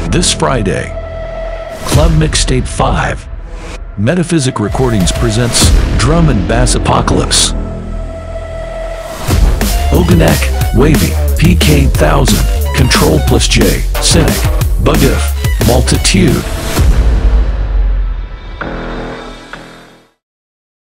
This Friday, Club Mixtape 5. Metafiziq Recordings presents Drum and Bass Apocalypse. OGONEK, WAVY, PK1000, CTRL+J, CYNIC, BUGAFF, Multitude.